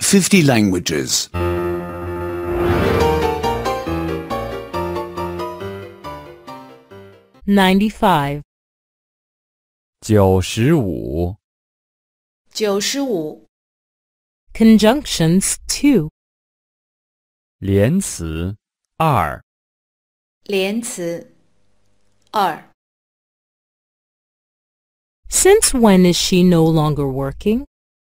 50 languages. 95. 95. 95. Conjunctions 2. 连词2。 连词2。 Since when is she no longer working?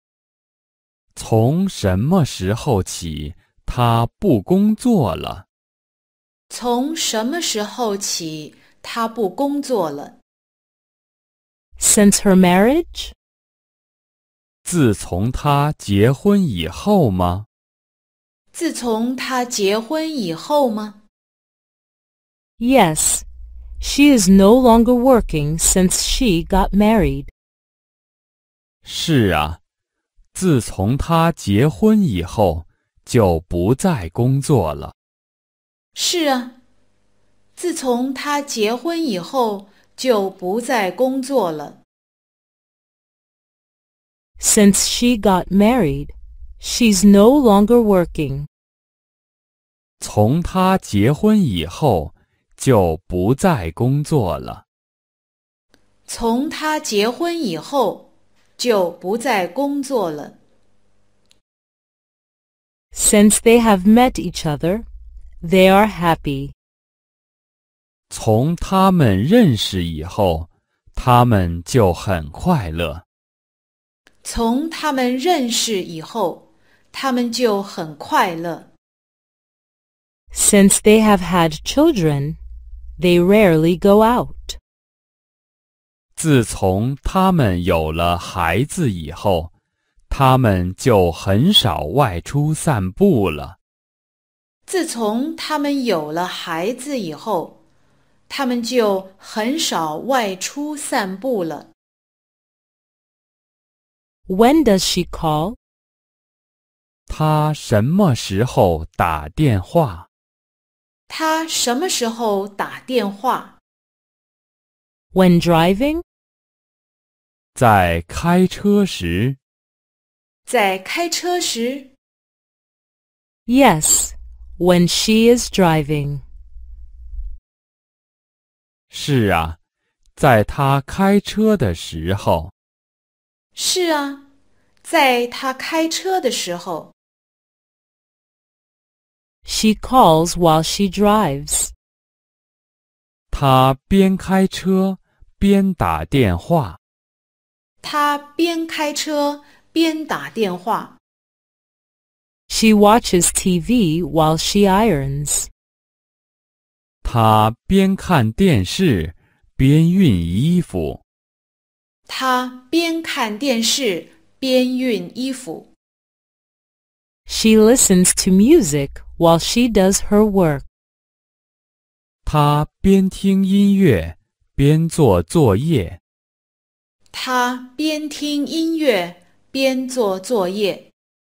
从什么时候起，她不工作了？ 从什么时候起，她不工作了？ Since her marriage? 自从她结婚以后吗？ 自从她结婚以后吗？ Yes. She is no longer working since she got married. 是啊，自从她结婚以后，就不再工作了。 是啊，自从她结婚以后，就不再工作了。 Since she got married, she's no longer working. 从她结婚以后，就不再工作了。 从她结婚以后，就不再工作了。 Since they have met each other, they are happy. 从他们认识以后，他们就很快乐。 从他们认识以后，他们就很快乐。 Since they have had children, they rarely go out. 自从他们有了孩子以后，他们就很少外出散步了。 自从他们有了孩子以后，他们就很少外出散步了。 When does she call? 他什么时候打电话？ 他什么时候打电话？ When driving? 在开车时。 在开车时？ Yes, when she is driving. 是啊，在他开车的时候。 是啊，在他开车的时候。 She calls while she drives. 他边开车边打电话。 他边开车边打电话。 She watches TV while she irons. 他边看电视边熨衣服。 他边看电视边熨衣服。 She listens to music while she does her work. 他边听音乐边做作业。 他边听音乐边做作业。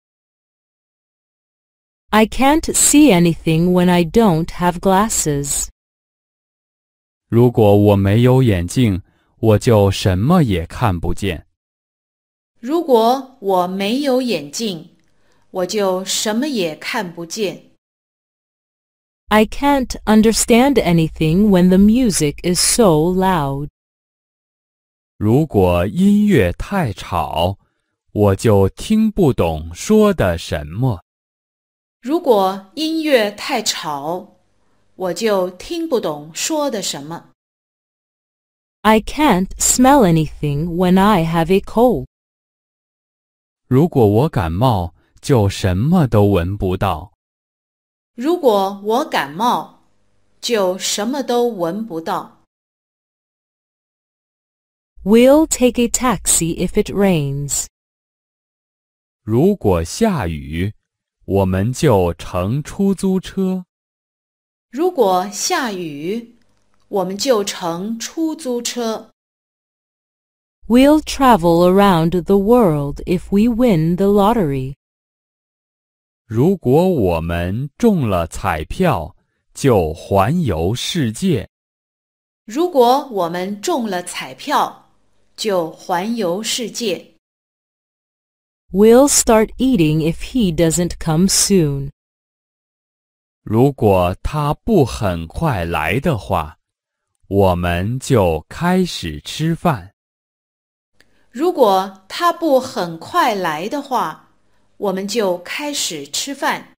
I can't see anything when I don't have glasses. 如果我没有眼镜，我就什么也看不见。 如果我没有眼镜，我就什么也看不见。 I can't understand anything when the music is so loud. 如果音乐太吵，我就听不懂说的什么。 如果音乐太吵，我就听不懂说的什么。 I can't smell anything when I have a cold. 如果我感冒，就什么都闻不到。 如果我感冒，就什么都闻不到。 We'll take a taxi if it rains. 如果下雨，我们就乘出租车。 如果下雨，我们就乘出租车。 We'll travel around the world if we win the lottery. 如果我们中了彩票，就环游世界。 如果我们中了彩票，就环游世界。 We'll start eating if he doesn't come soon. 如果他不很快来的话，我们就开始吃饭。 如果他不很快来的话，我们就开始吃饭。